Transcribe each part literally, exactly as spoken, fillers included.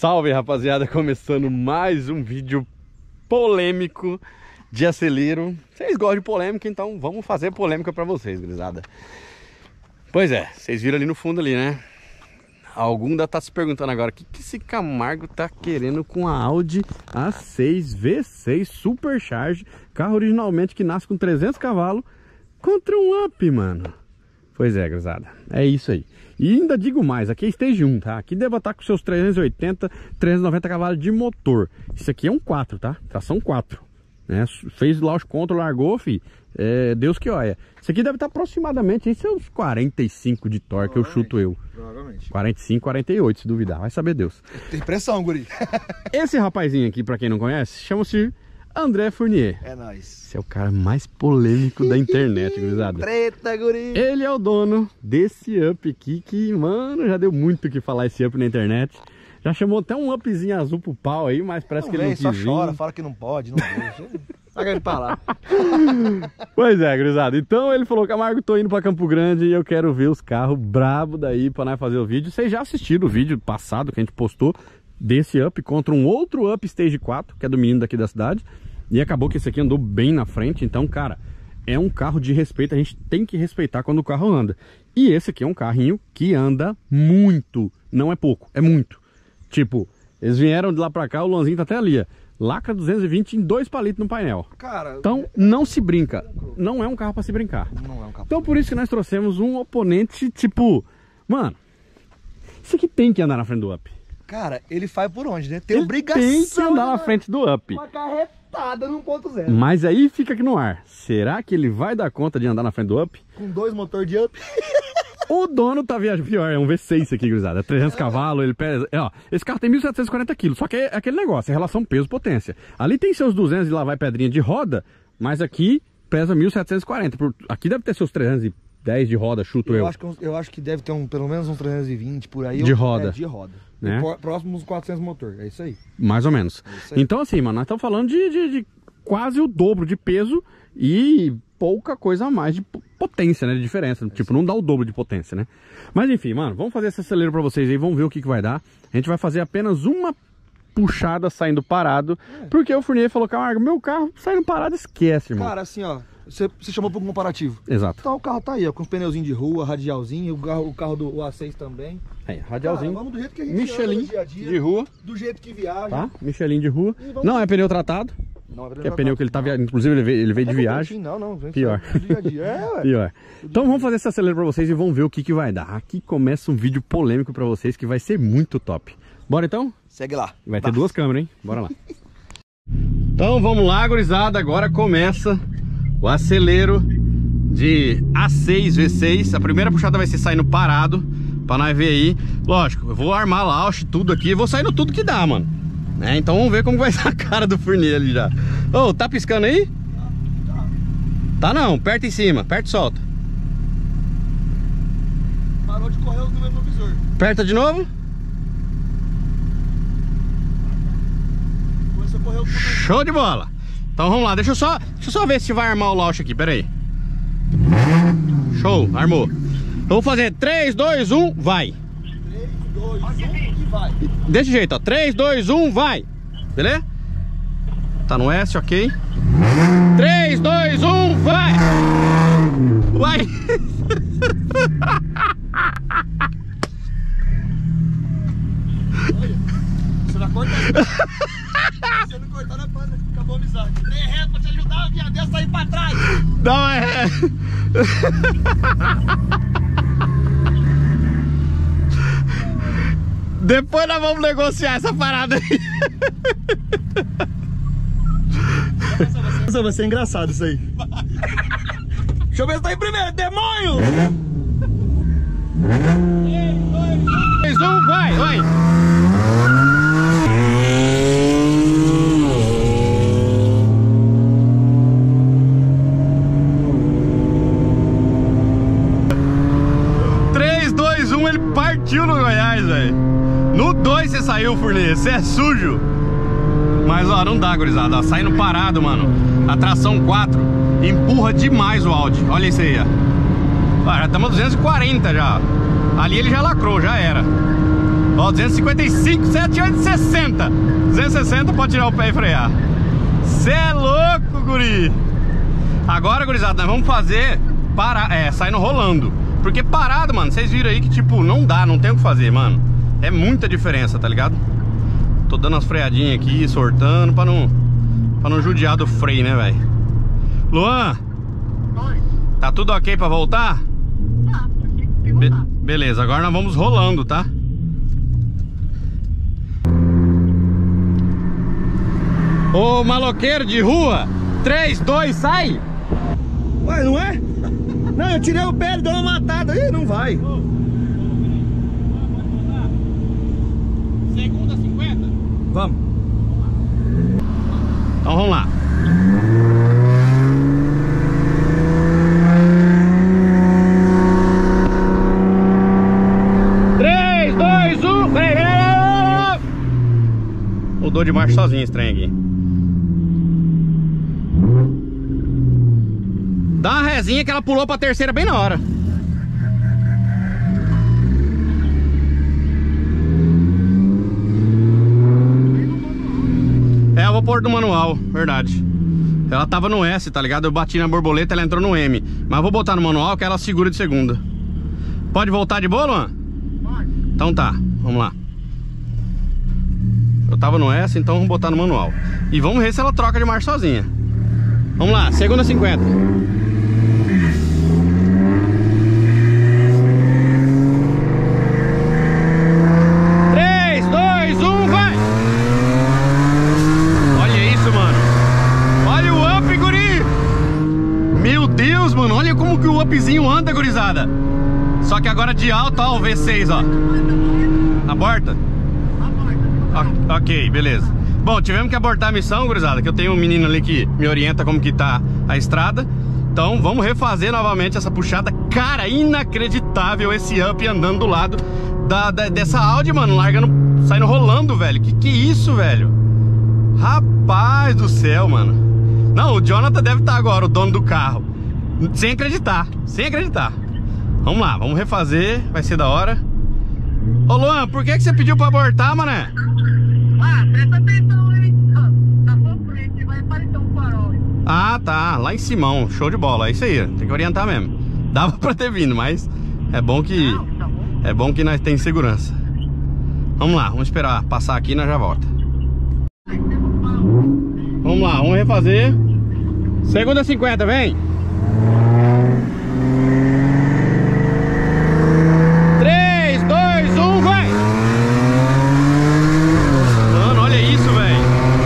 Salve, rapaziada, começando mais um vídeo polêmico de acelero. Vocês gostam de polêmica, então vamos fazer polêmica pra vocês, gurizada. Pois é, vocês viram ali no fundo ali, né? Algum ainda tá se perguntando agora, o que, que esse Camargo tá querendo com a Audi A seis V seis Supercharge, carro originalmente que nasce com trezentos cavalos, contra um Up, mano. Pois é, gurizada, é isso aí. E ainda digo mais, aqui é Stage um, tá? Aqui deve estar com seus trezentos e oitenta, trezentos e noventa cavalos de motor. Isso aqui é um quatro, tá? Tração quatro, né? Fez launch control, largou, fi. É, Deus que olha. Isso aqui deve estar aproximadamente em seus quarenta e cinco de torque, eu chuto eu. Provavelmente. quarenta e cinco, quarenta e oito, se duvidar. Vai saber Deus. Tem pressão, guri. Esse rapazinho aqui, pra quem não conhece, chama-se André Fournier. É nóis. Esse é o cara mais polêmico da internet, gurizada. Treta, guri. Ele é o dono desse Up aqui, que, mano, já deu muito o que falar esse Up na internet. Já chamou até um Upzinho azul pro pau aí, mas parece não que ele vem, não quis só vir. chora, fala que não pode, não deixa. Saca ele pra lá. Pois é, gurizada. Então ele falou, Camargo, tô indo pra Campo Grande e eu quero ver os carros brabo daí pra nós fazer o vídeo. Vocês já assistiram o vídeo passado que a gente postou desse Up contra um outro Up Stage quatro, que é do menino daqui da cidade. E acabou que esse aqui andou bem na frente. Então, cara, é um carro de respeito. A gente tem que respeitar quando o carro anda. E esse aqui é um carrinho que anda muito. Não é pouco, é muito. Tipo, eles vieram de lá pra cá, o Lanzinho tá até ali, ó. Lacra duzentos e vinte em dois palitos no painel. Cara, então não se brinca. Não é um carro pra se brincar. Não é um carro. Então por isso que nós trouxemos um oponente, tipo, mano, isso aqui tem que andar na frente do Up. Cara, ele faz por onde, né? Tem Ele obrigação. tem que andar na frente do Up. Uma carretada no um ponto zero. Mas aí fica aqui no ar. Será que ele vai dar conta de andar na frente do Up? Com dois motores de Up. O dono tá viajando, pior, é um V seis esse aqui, gurizada, é trezentos cavalos, ele pesa, é, ó, esse carro tem mil setecentos e quarenta quilos, só que é aquele negócio, é relação peso-potência. Ali tem seus duzentos e lá vai pedrinha de roda, mas aqui pesa mil setecentos e quarenta, por, aqui deve ter seus trezentos e dez de roda, chuto eu. Eu acho que, eu acho que deve ter um, pelo menos uns trezentos e vinte por aí. De roda. É, de roda. Né? Próximo uns quatrocentos motor, é isso aí. Mais ou menos. É isso aí. Então assim, mano, nós estamos falando de, de, de quase o dobro de peso e pouca coisa a mais de potência, né, de diferença, tipo, não dá o dobro de potência, né? Mas enfim, mano, vamos fazer esse acelero pra vocês aí, vamos ver o que que vai dar. A gente vai fazer apenas uma puxada saindo parado, é. Porque o Fournier falou, Camargo, meu carro saindo parado, esquece, irmão. Cara, assim, ó, você, você chamou para um comparativo. Exato. Então o carro tá aí, ó, com os pneuzinhos de rua, radialzinho, o carro, o carro do A seis também. É, radialzinho. Cara, vamos do jeito que a gente Michelin anda no dia a dia, de rua. Do jeito que viaja. Tá, Michelin de rua. Não é pneu tratado. Não, é que é pneu que ele tá viajando, inclusive ele veio, ele veio de viagem. Não, não, vem pior. Dia a dia. É, ué. Pior. Então vamos fazer esse acelero pra vocês e vamos ver o que que vai dar. Aqui começa um vídeo polêmico pra vocês que vai ser muito top. Bora então? Segue lá. Vai ter duas câmeras, hein? Bora lá. Então vamos lá, gurizada. Agora começa o acelero de A seis V seis. A primeira puxada vai ser saindo parado, pra nós ver aí. Lógico, eu vou armar launch, tudo aqui. Eu vou saindo tudo que dá, mano. É, então vamos ver como vai ser a cara do Fournier ali já. Ô, oh, tá piscando aí? Tá, tá. Tá não, aperta em cima, aperta e solta. Parou de correr os números no visor. Aperta de novo. Começou a correr o... Show de bola. Então vamos lá, deixa eu só, deixa eu só ver se vai armar o launch aqui, pera aí. Show, armou. Eu vou fazer três, dois, um, vai. três, dois, um e vai. Desse jeito, ó. três, dois, um, vai. Beleza? Tá no S, ok. três, dois, um, vai. Vai. Olha, você vai cortar. Se eu não cortar na pana, acabou a amizade. Tem reto pra te ajudar, viado, dessa aí pra trás. Não, é... Depois nós vamos negociar essa parada aí. Essa vai ser engraçado isso aí. Deixa eu ver se tá aí primeiro, demônio! três, dois, um, vai, vai! três, dois, um, ele partiu no Goiás, velho. No dois você saiu, Fournier, você é sujo. Mas ó, não dá, gurizada, ó, saindo parado, mano. A tração quatro empurra demais o Audi. Olha isso aí, ó. Ó, já estamos a duzentos e quarenta já. Ali ele já lacrou, já era. Ó, duzentos e cinquenta e cinco, sete, oito, sessenta. duzentos e sessenta pode tirar o pé e frear. Cê é louco, guri. Agora, gurizada, nós vamos fazer para, é, saindo rolando. Porque parado, mano, vocês viram aí que tipo, não dá, não tem o que fazer, mano. É muita diferença, tá ligado? Tô dando umas freadinhas aqui, sortando pra não, pra não judiar do freio, né, velho? Luan, Oi. tá tudo ok pra voltar? Tá, aqui, Be beleza, agora nós vamos rolando, tá? Ô maloqueiro de rua, três, dois, sai! Ué, não é? Não, eu tirei o pé, ele deu uma matada. Ih, não vai. Segunda, cinquenta? Vamos. Então vamos lá. três, dois, um, freio! Mudou de marcha sozinho esse trem aqui. Dá uma rezinha que ela pulou pra terceira bem na hora. É, eu vou pôr do manual, verdade. Ela tava no S, tá ligado? Eu bati na borboleta, ela entrou no M. Mas eu vou botar no manual que ela segura de segunda. Pode voltar de boa, Luan? Pode. Então tá, vamos lá. Eu tava no S, então vamos botar no manual. E vamos ver se ela troca de marcha sozinha. Vamos lá, segunda cinquenta. Upzinho anda, gurizada. Só que agora de alto, ó, o V seis, ó. Aborta? O ok, beleza. Bom, tivemos que abortar a missão, gurizada, que eu tenho um menino ali que me orienta como que tá a estrada. Então vamos refazer novamente essa puxada. Cara, inacreditável esse up andando do lado da, da, dessa Audi, mano. Largando, saindo rolando, velho. Que que é isso, velho? Rapaz do céu, mano. Não, o Jonathan deve estar agora, o dono do carro. Sem acreditar, sem acreditar. Vamos lá, vamos refazer, vai ser da hora. Ô Luan, por que que você pediu pra abortar, mané? Ah, presta atenção aí. Na sua frente vai aparecer um farol. Ah, tá, lá em Simão, show de bola, é isso aí, tem que orientar mesmo. Dava pra ter vindo, mas é bom que Não, tá bom. é bom que nós tem segurança. Vamos lá, vamos esperar passar aqui e nós já volta. Vamos lá, vamos refazer. Segunda cinquenta, vem. três, dois, um, vai! Mano, olha isso, velho.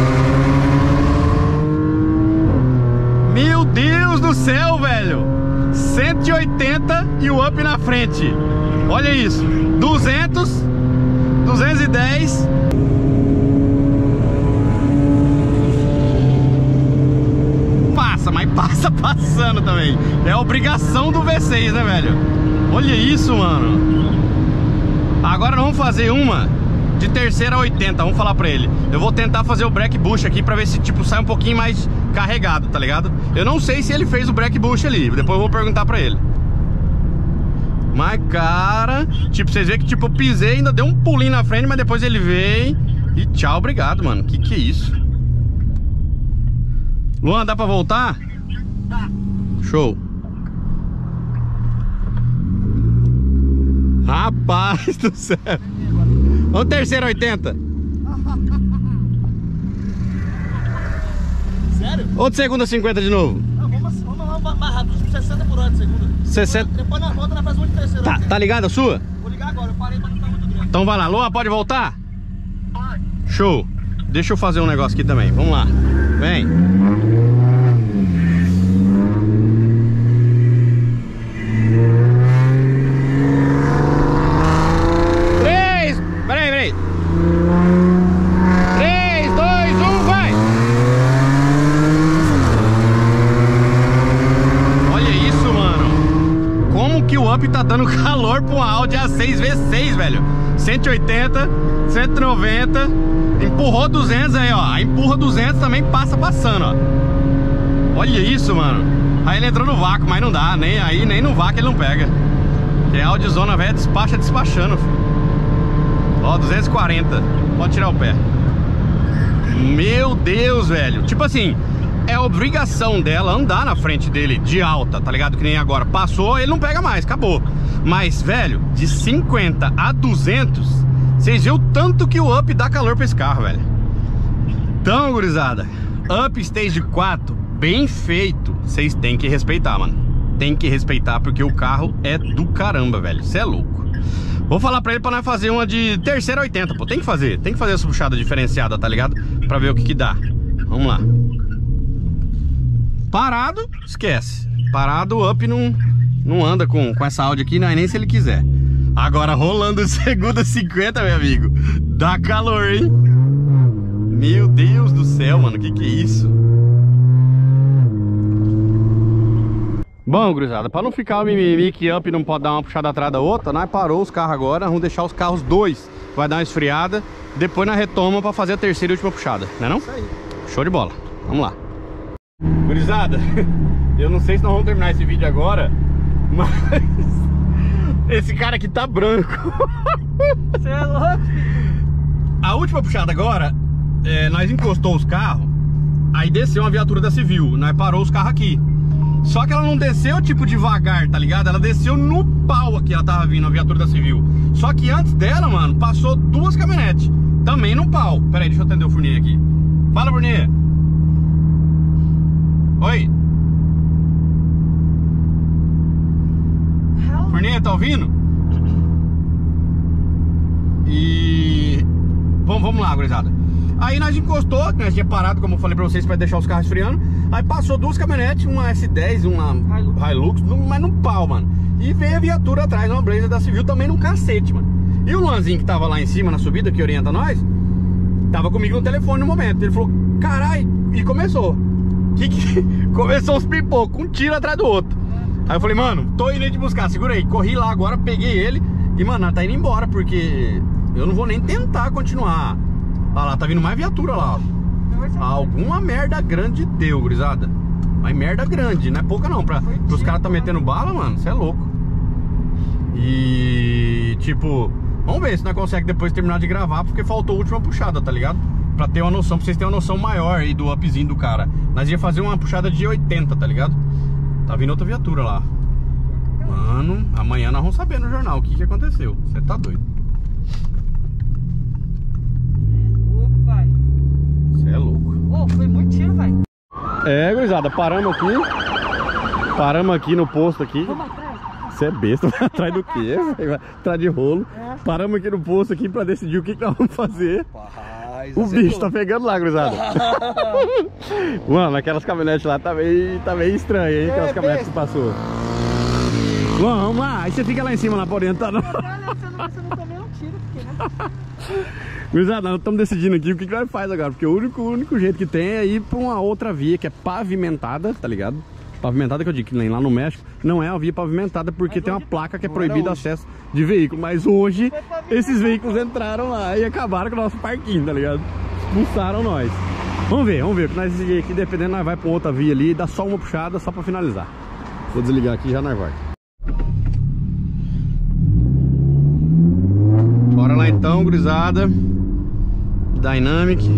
Meu Deus do céu, velho. cento e oitenta e o up na frente. Olha isso. duzentos, duzentos e dez. Mas passa passando também. É a obrigação do V seis, né, velho? Olha isso, mano. Agora nós vamos fazer uma de terceira a oitenta. Vamos falar pra ele. Eu vou tentar fazer o break bush aqui pra ver se, tipo, sai um pouquinho mais carregado, tá ligado? Eu não sei se ele fez o break bush ali. Depois eu vou perguntar pra ele. Mas, cara, tipo, vocês veem que, tipo, eu pisei, ainda deu um pulinho na frente, mas depois ele veio e tchau, obrigado, mano. Que que é isso? Luan, dá pra voltar? Tá. Show. Rapaz do céu. Vamos terceira oitenta. Sério? Ou de segunda cinquenta de novo? Não, vamos, vamos, vamos mais rápido, sessenta por hora de segunda. sessenta. Depois na volta nós fazemos uma de terceira. Tá, tá ligado a sua? Vou ligar agora, eu parei pra não estar muito grande. Então vai lá, Luan, pode voltar? Pode. Show. Deixa eu fazer um negócio aqui também, vamos lá. Vem. Três. Peraí, peraí. Três, dois, um, vai. Olha isso, mano. Como que o up tá dando calor pra uma Audi A seis V seis, velho. cento e oitenta, cento e noventa. Empurrou duzentos aí, ó. Aí empurra duzentos também, passa passando, ó. Olha isso, mano. Aí ele entrou no vácuo, mas não dá. Nem aí, nem no vácuo ele não pega. Que é a Audi Zona velha despacha despachando, filho. Ó, duzentos e quarenta. Pode tirar o pé. Meu Deus, velho. Tipo assim, é obrigação dela andar na frente dele de alta, tá ligado? Que nem agora. Passou, ele não pega mais, acabou. Mas, velho, de cinquenta a duzentos, vocês viram o tanto que o up dá calor pra esse carro, velho. Então, gurizada, up stage quatro, bem feito. Vocês têm que respeitar, mano. Tem que respeitar, porque o carro é do caramba, velho. Você é louco. Vou falar pra ele pra nós fazer uma de terceira oitenta, pô. Tem que fazer, tem que fazer essa puxada diferenciada, tá ligado? Pra ver o que que dá. Vamos lá. Parado, esquece. Parado, o up não, não anda com, com essa Audi aqui, não é nem se ele quiser. Agora, rolando segunda cinquenta, meu amigo, dá calor, hein? Meu Deus do céu, mano, que que é isso? Bom, gurizada, pra não ficar o mimimi que up não pode dar uma puxada atrás da outra, nós parou os carros agora, vamos deixar os carros dois, vai dar uma esfriada, depois nós retoma pra fazer a terceira e última puxada, não é não? Isso aí. Show de bola, vamos lá. Gurizada, eu não sei se nós vamos terminar esse vídeo agora, mas esse cara aqui tá branco. Você é louco? A última puxada agora, é, nós encostou os carros, aí desceu uma viatura da Civil, nós parou os carros aqui. Só que ela não desceu tipo devagar, tá ligado? Ela desceu no pau aqui, ela tava vindo, a viatura da Civil. Só que antes dela, mano, passou duas caminhonetes, também no pau. Pera aí, deixa eu atender o Fournier aqui. Fala, Fournier. Oi. Fournier, tá ouvindo? E... Bom, vamos lá, gurizada. Aí nós encostou, nós tinha parado, como eu falei pra vocês, pra deixar os carros esfriando. Aí passou duas caminhonetes, uma S dez, uma Hilux, Hilux mas num pau, mano. E veio a viatura atrás, uma Blazer da Civil, também num cacete, mano. E o Luanzinho que tava lá em cima, na subida, que orienta nós, tava comigo no telefone no momento. Ele falou, carai, e começou. Que que... Começou os pipocos, um tiro atrás do outro. Aí eu falei, mano, tô indo te buscar, segura aí. Corri lá agora, peguei ele. E, mano, ela tá indo embora, porque eu não vou nem tentar continuar. Olha lá, tá vindo mais viatura lá, ó. Alguma merda grande deu, gurizada. Mas merda grande, não é pouca não. Pra, pros caras tá metendo bala, mano, você é louco. E tipo, vamos ver se nós conseguimos depois terminar de gravar, porque faltou a última puxada, tá ligado? Pra ter uma noção, pra vocês terem uma noção maior aí do upzinho do cara. Nós ia fazer uma puxada de oitenta, tá ligado? Tá vindo outra viatura lá. Mano, amanhã nós vamos saber no jornal o que que aconteceu. Você tá doido. Você é louco. Oh, foi muito tiro, velho. É, gurizada, paramos aqui. Paramos aqui no posto aqui. Vamos atrás. Você é besta, vai atrás do quê? Vai atrás de rolo. É. Paramos aqui no posto aqui pra decidir o que, que nós vamos fazer. Rapaz, o bicho tá pegando lá, gurizada. Mano, aquelas caminhonetes lá tá meio, tá meio estranho, hein? Aquelas é, caminhonetes que passou. Bom, vamos lá. Aí você fica lá em cima, lá pra orientar. Não, não, você não, você não tomei um tiro, porque, né? Gurizada, nós estamos decidindo aqui o que, que nós faz agora. Porque o único, o único jeito que tem é ir pra uma outra via que é pavimentada, tá ligado? Pavimentada, que eu digo que nem lá no México não é uma via pavimentada, porque tem uma placa que é proibido acesso de veículo. Mas hoje esses veículos entraram lá e acabaram com o nosso parquinho, tá ligado? Expulsaram nós. Vamos ver, vamos ver. O que nós decidimos aqui, dependendo, nós vai pra outra via ali e dá só uma puxada só pra finalizar. Vou desligar aqui e já nós vai. Bora lá então, gurizada. Dynamic.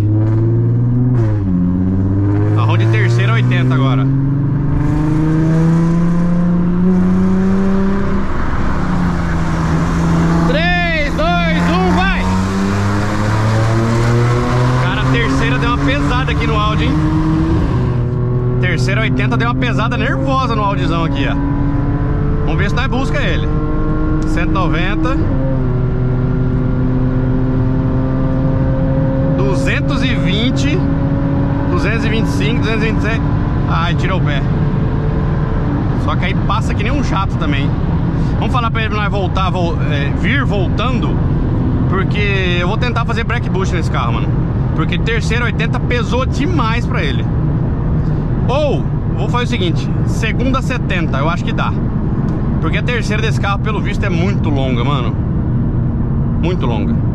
Arrão de terceira oitenta agora. três, dois, um, vai! Cara, a terceira deu uma pesada aqui no áudio, hein? Terceira oitenta deu uma pesada nervosa no audiozão aqui, ó. Vamos ver se nós busca ele. cento e noventa. duzentos e vinte, duzentos e vinte e cinco, duzentos e vinte e seis. Ai, tirou o pé. Só que aí passa que nem um chato também. Vamos falar pra ele pra nós voltar, vo é, vir voltando, porque eu vou tentar fazer break boost nesse carro, mano. Porque terceira oitenta pesou demais pra ele. Ou, vou fazer o seguinte, segunda setenta, eu acho que dá. Porque a terceira desse carro, pelo visto, é muito longa, mano. Muito longa.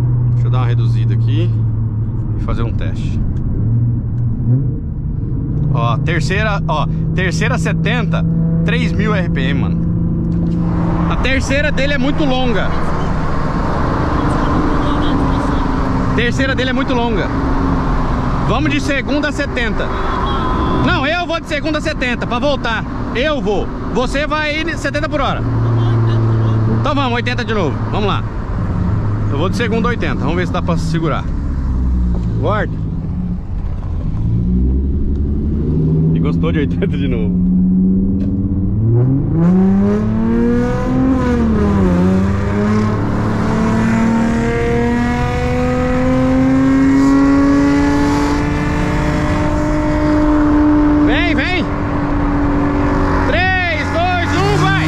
Dar uma reduzida aqui e fazer um teste. Ó, terceira, ó, terceira setenta, três mil R P M, mano. A terceira dele é muito longa. A terceira dele é muito longa. Vamos de segunda a setenta. Não, eu vou de segunda a setenta pra voltar. Eu vou. Você vai ir setenta por hora. Então vamos, oitenta de novo. Vamos lá. Eu vou de segunda a oitenta. Vamos ver se dá pra segurar. Guarda. E gostou de oitenta de novo. Vem, vem. três, dois, um, vai.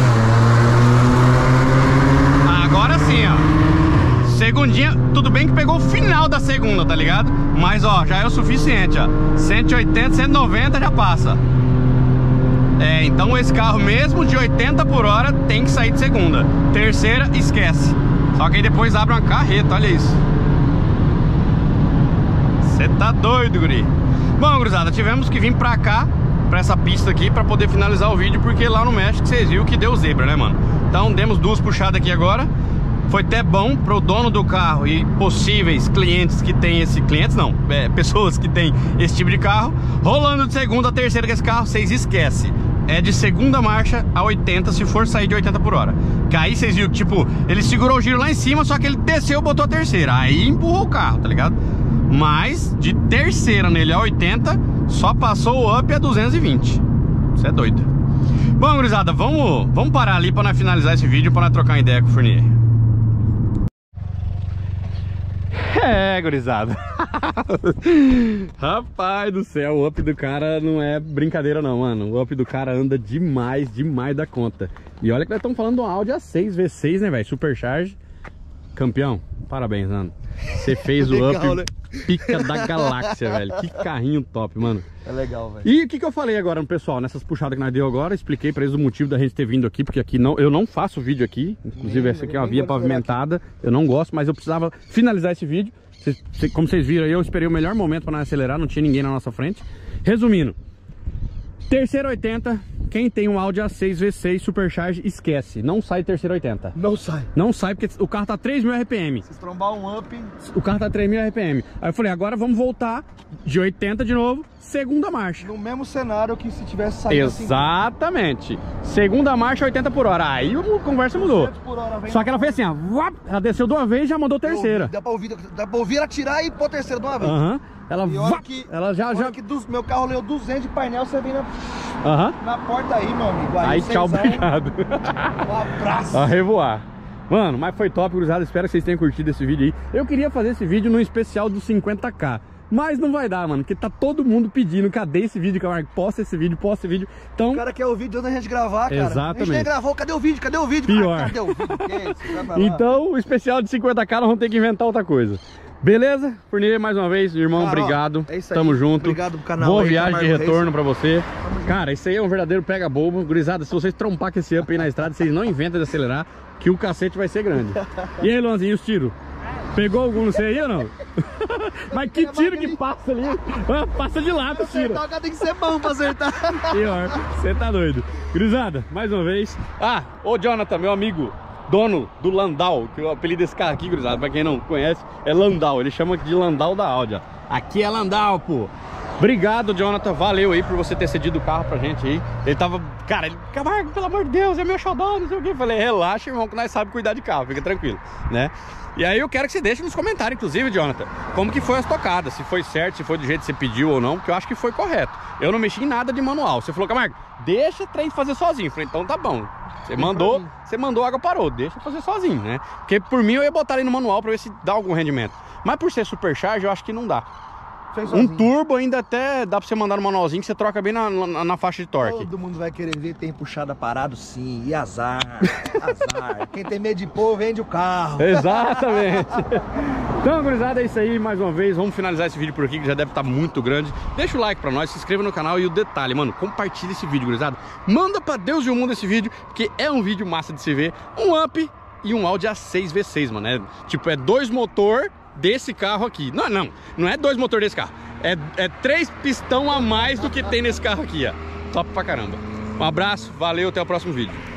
Agora sim, ó. Segundinha, tudo bem que pegou o final da segunda, tá ligado? Mas ó, já é o suficiente, ó. cento e oitenta, cento e noventa já passa. É, então esse carro mesmo de oitenta por hora tem que sair de segunda. Terceira, esquece. Só que aí depois abre uma carreta, olha isso. Você tá doido, guri. Bom, gurizada, tivemos que vir pra cá, pra essa pista aqui, pra poder finalizar o vídeo, porque lá no México vocês viram que deu zebra, né, mano? Então demos duas puxadas aqui agora. Foi até bom pro dono do carro e possíveis clientes que tem esse... Clientes não, é, pessoas que tem esse tipo de carro. Rolando de segunda a terceira com esse carro, vocês esquecem. É de segunda marcha a oitenta, se for sair de oitenta por hora. Que aí vocês viram que, tipo, ele segurou o giro lá em cima, só que ele desceu e botou a terceira. Aí empurrou o carro, tá ligado? Mas de terceira nele a oitenta, só passou o up a duzentos e vinte. Você é doido. Bom, gurizada, vamos, vamos parar ali pra nós finalizar esse vídeo, pra nós trocar uma ideia com o Fournier. É, gurizada. Rapaz do céu, o up do cara não é brincadeira não, mano. O up do cara anda demais, demais da conta. E olha que nós estamos falando de um Audi A seis V seis, né, velho? Supercharge. Campeão, parabéns, mano. Você fez o legal, up né? pica da galáxia, velho. Que carrinho top, mano. É legal, velho. E o que, que eu falei agora no pessoal, nessas puxadas que nós deu agora? Expliquei pra eles o motivo da gente ter vindo aqui, porque aqui não, eu não faço vídeo aqui. Inclusive Nem, essa aqui é uma nem via gosto de pavimentada. Eu não gosto, mas eu precisava finalizar esse vídeo. Cês, cê, como vocês viram aí, eu esperei o melhor momento pra nós acelerar, não tinha ninguém na nossa frente. Resumindo, terceira oitenta, quem tem um Audi A seis V seis Supercharge, esquece. Não sai terceira oitenta. Não sai. Não sai porque o carro tá três mil R P M. Se trombar um up... O carro tá três mil R P M. Aí eu falei, agora vamos voltar de oitenta de novo, segunda marcha. No mesmo cenário que se tivesse saído assim. Exatamente. Segunda marcha, oitenta por hora. Aí a conversa mudou. Por hora, vem Só que ela fez assim, ó. Ela desceu de uma vez e já mandou terceira. Dá pra ouvir, dá pra ouvir ela tirar e pôr terceira de uma vez. Aham. Uhum. Ela, E olha que, ela já... olha já... que dos, meu carro leu duzentos de painel, você vem na, Uhum. na porta aí, meu amigo. Aí, Aí tchau, cenzão, obrigado. Um abraço. A revoar. Mano, mas foi top, gurizada. Espero que vocês tenham curtido esse vídeo aí. Eu queria fazer esse vídeo no especial dos cinquenta K. Mas não vai dar, mano, porque tá todo mundo pedindo. Cadê esse vídeo, Camargo? Posta esse vídeo, posta esse vídeo. Então... O cara quer o vídeo antes da gente gravar, cara. Exatamente. A gente nem gravou, cadê o vídeo? Cadê o vídeo? Pior. Ah, cadê o vídeo? Que é isso? Vai pra lá. Então, o especial de cinquenta K nós vamos ter que inventar outra coisa. Beleza? Fournier, mais uma vez, irmão, Cara, ó, obrigado. é isso aí. Tamo junto. Obrigado pro canal. Boa aí, viagem de Camargo retorno Reis. pra você. Cara, isso aí é um verdadeiro pega-bobo. Gurizada, se vocês trompar com esse up aí na estrada, vocês não inventam de acelerar, que o cacete vai ser grande. E aí, Luanzinho, os tiros? Pegou algum no sei aí ou não? Mas que tiro que passa ali? Ah, passa de lado o tiro. Acertar, o cara tem que ser bom pra acertar. Pior, você tá doido. Gurizada, mais uma vez. Ah, ô Jonathan, meu amigo, dono do Landau, que o apelido desse carro aqui, gurizada, pra quem não conhece, é Landau. Ele chama de Landau da Audi. Ó. Aqui é Landau, pô. Obrigado, Jonathan, valeu aí por você ter cedido o carro pra gente aí. Ele tava, cara, ele, Camargo, pelo amor de Deus, é meu xodó, não sei o que. Eu falei, relaxa, irmão, que nós sabemos cuidar de carro, fica tranquilo, né? E aí eu quero que você deixe nos comentários, inclusive, Jonathan, como que foi as tocadas, se foi certo, se foi do jeito que você pediu ou não, porque eu acho que foi correto. Eu não mexi em nada de manual. Você falou, Camargo, deixa o trem fazer sozinho. Eu falei, então tá bom. Você mandou, você mandou, a água parou, deixa eu fazer sozinho, né? Porque por mim eu ia botar ali no manual pra ver se dá algum rendimento. Mas por ser supercharge, eu acho que não dá. Um turbo ainda até dá pra você mandar no manualzinho que você troca bem na, na, na faixa de torque. Todo mundo vai querer ver, tem puxada parado sim, e azar, azar. Quem tem medo de pôr, vende o carro. Exatamente. Então, gurizada, é isso aí, mais uma vez, vamos finalizar esse vídeo por aqui, que já deve estar muito grande. Deixa o like pra nós, se inscreva no canal e o detalhe, mano, compartilha esse vídeo, gurizada. Manda pra Deus e o mundo esse vídeo, porque é um vídeo massa de se ver. Um up e um Audi A seis V seis, mano, é, tipo, é dois motor desse carro aqui. Não, não, não é dois motor desse carro. É, é três pistão a mais do que tem nesse carro aqui, ó. Top pra caramba. Um abraço, valeu, até o próximo vídeo.